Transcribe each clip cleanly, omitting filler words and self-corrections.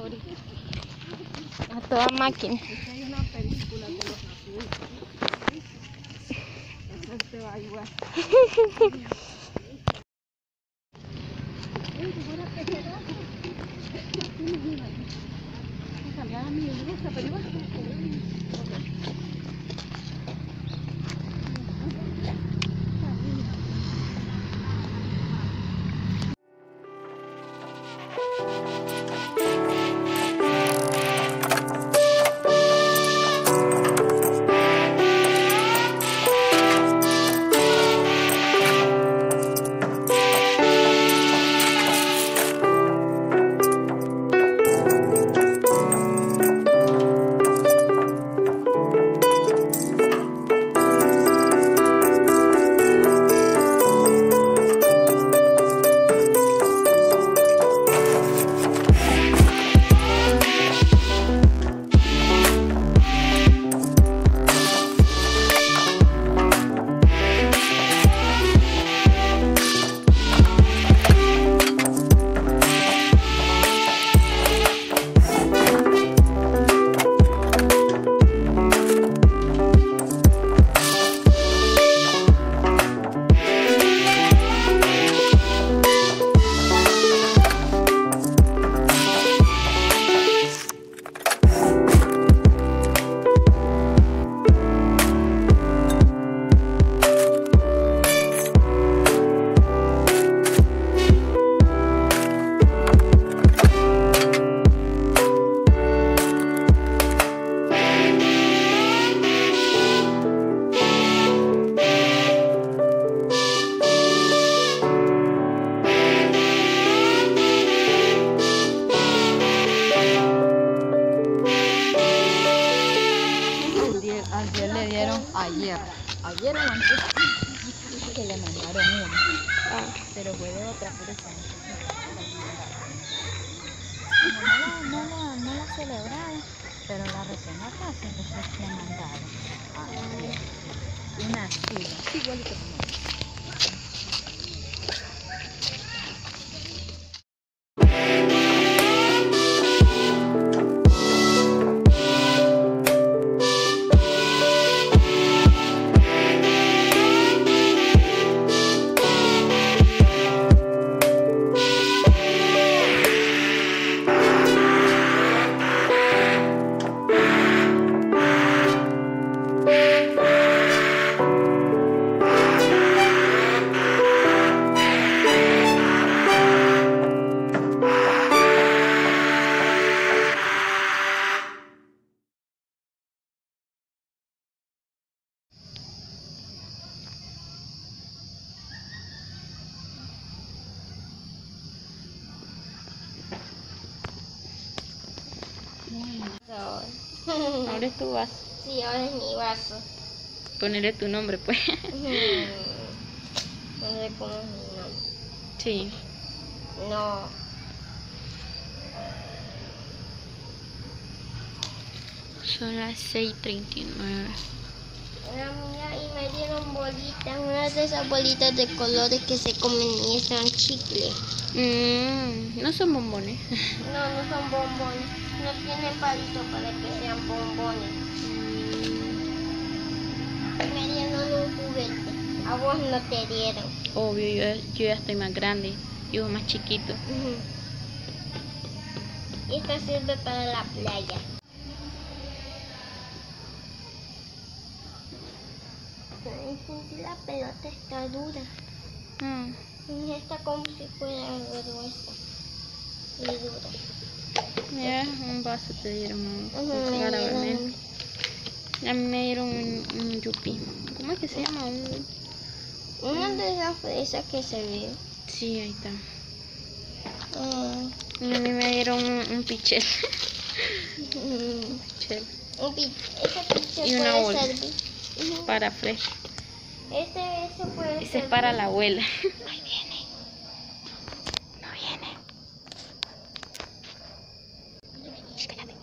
ahorita. A toda máquina. Hay una película de los nativos. Eso te va a ayudar. Cambiar a mí, me gusta, pero igual. Ayer o antes que le mandaron uno, pero fue de otra persona. No la celebraron, pero la recién acá entonces le mandaron una silla, igualito como esta. Ahora es tu vaso. Sí, ahora es mi vaso. Ponerle tu nombre, pues. No sé cómo es mi nombre. Sí. No. Son las 6:39. Mira, y me dieron bolitas, unas de esas bolitas de colores que se comen y están chicle. No son bombones. No son bombones. No tienen palito para que sean bombones. Me dieron un juguete. A vos no te dieron. Obvio, yo ya estoy más grande. Y vos más chiquito. Y esto sirve para la playa. La pelota está dura. Y está como si fuera gruesa y dura. Mira, un vaso te dieron para beber. A mí me dieron un yupi. ¿Cómo es que se llama? Una de esas fresas que se ve. Sí, ahí está. Y a mí me dieron un pichel. Pichel. Ese pichel Y una puede bola servir. para Fresh. Ese puede Ese es servir. para la abuela. Ahí viene. No viene. Espérate.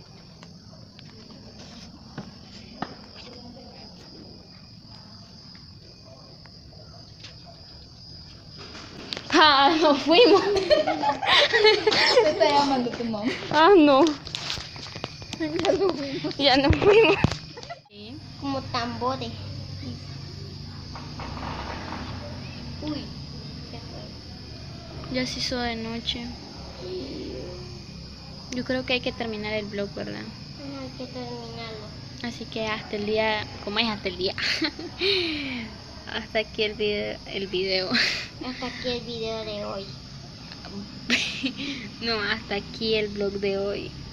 Ah, nos fuimos. Te está llamando tu mamá. Ah, no. Ya nos fuimos. Sí. Como tambores. Uy, ¿qué fue? Ya se hizo de noche. Yo creo que hay que terminar el vlog, ¿verdad? No, hay que terminarlo. Así que hasta el día, ¿cómo es hasta el día? Hasta aquí el video. Hasta aquí el video de hoy. No, hasta aquí el vlog de hoy.